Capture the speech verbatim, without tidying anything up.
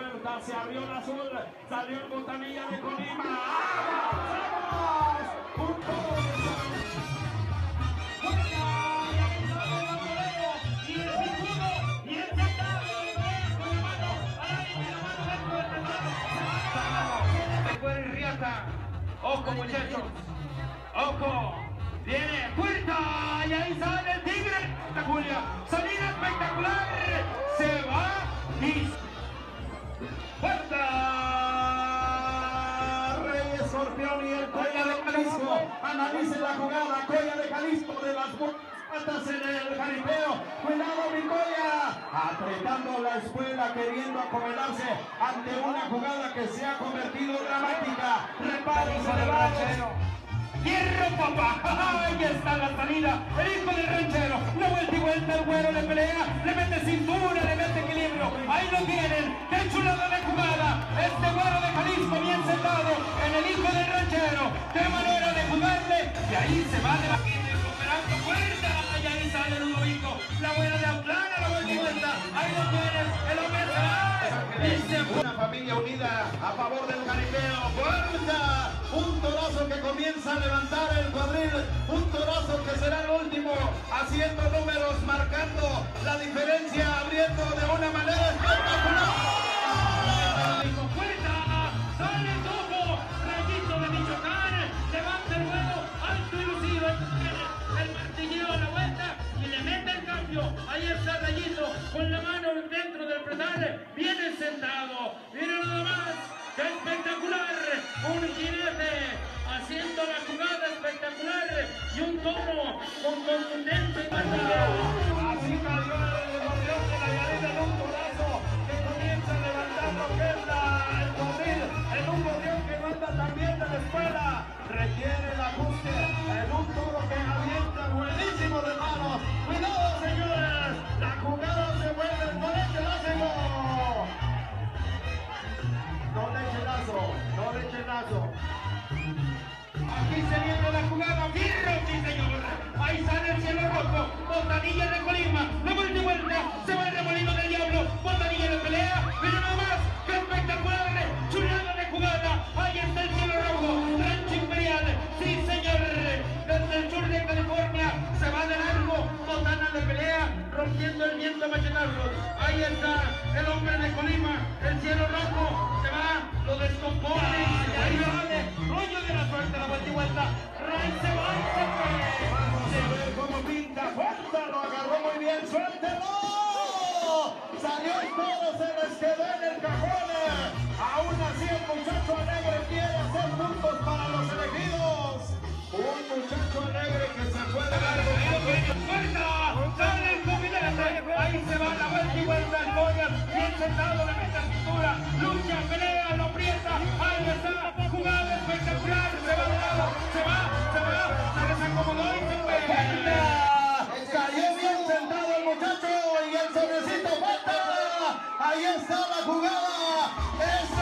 puerta, se abrió el azul, salió el Botanilla de Colima. ¡Avanzamos! Un todo de y el picudo y el sentado con la mano al aire y la mano dentro del penal. Se fue Riata. Ojo, muchachos. Ojo. Viene puerta y ahí sale el Tigre. Julia. Salida espectacular. Se va y puerta. Reyes Escorpión y el Colla de Jalisco. Analicen la jugada. Colla de Jalisco de las patas en el jaripeo. Cuidado, mi Colla. Apretando la espuela, queriendo acomodarse ante una jugada que se ha convertido dramática. Reparos elevados. ¡Hierro, papá! ¡Ahí está la salida! El hijo del ranchero. La vuelta y vuelta, el güero le pelea, le mete cintura, le mete equilibrio. Ahí lo tienen. ¡Qué chulada de jugada! Este güero de Jalisco bien sentado en el hijo del ranchero. ¡Qué manera de jugarle! Y ahí se va de la quinta, recuperando fuerza. Y ahí sale Ludovico. La buena de Atlanta, la vuelta y vuelta. Ahí lo tienen. El hombre se va. Una familia unida a favor del jaripeo. ¡Fuerza! Un torazo que comienza a levantar el cuadril, un torazo que será el último, haciendo números, marcando la diferencia, abriendo de una manera espectacular. Sale el topo, Rayito de Michoacán, levanta el vuelo, alto y lucido, el martilleo a la vuelta y le mete el cambio. Ahí está Rayito con la mano dentro del pedal, viene sentado, mira nada más. ¡Qué espectacular! Un jinete haciendo la jugada espectacular y un tono con contundencia y partida. Así cayó el gorrión de la llanera en un torazo que comienza a levantar lo que es la, el cuadril en un gorrión que manda también de la escuela. Requiere el ajuste en un toro que avienta buenísimo de manos. ¡Cuidado, señores! La jugada se vuelve el colegio látigo. No le eche lazo, no le eche lazo. Aquí se viene la jugada, ¡fierro, sí señor! Ahí sale el cielo rojo, Botanilla de Colima, la vuelta y vuelta, se va el remolino del diablo, Botanilla de pelea, pero nada más, ¡qué espectacular! ¡Chulada de jugada! Ahí está el cielo rojo, Rancho Imperial, sí señor, desde el sur de California, se va de largo, Botana de pelea, rompiendo el viento a machetazos. Ahí está el hombre de Colima, el cielo rojo, se va, lo descompone, y ahí sale, rollo de la suerte, la vuelta y vuelta, Ray se va y se fue. Vamos a ver cómo pinta, fuerza, lo agarró muy bien, suéltelo. Salió el toro, se les quedó en el cajón. Aún así el muchacho alegre quiere hacer puntos para los elegidos. Un muchacho alegre que se fue de largo. ¡Fuerza! ¡Sale el combinante! Ahí se va la vuelta y vuelta el Goya. Bien sentado, le mete cintura. Lucha, pelea, lo aprieta. Ahí está, jugada espectacular. Se va de lado, se va, se va. Se desacomodó y se fue. Cayó bien sentado el muchacho y el sobrecito falta. Ahí está la jugada. Es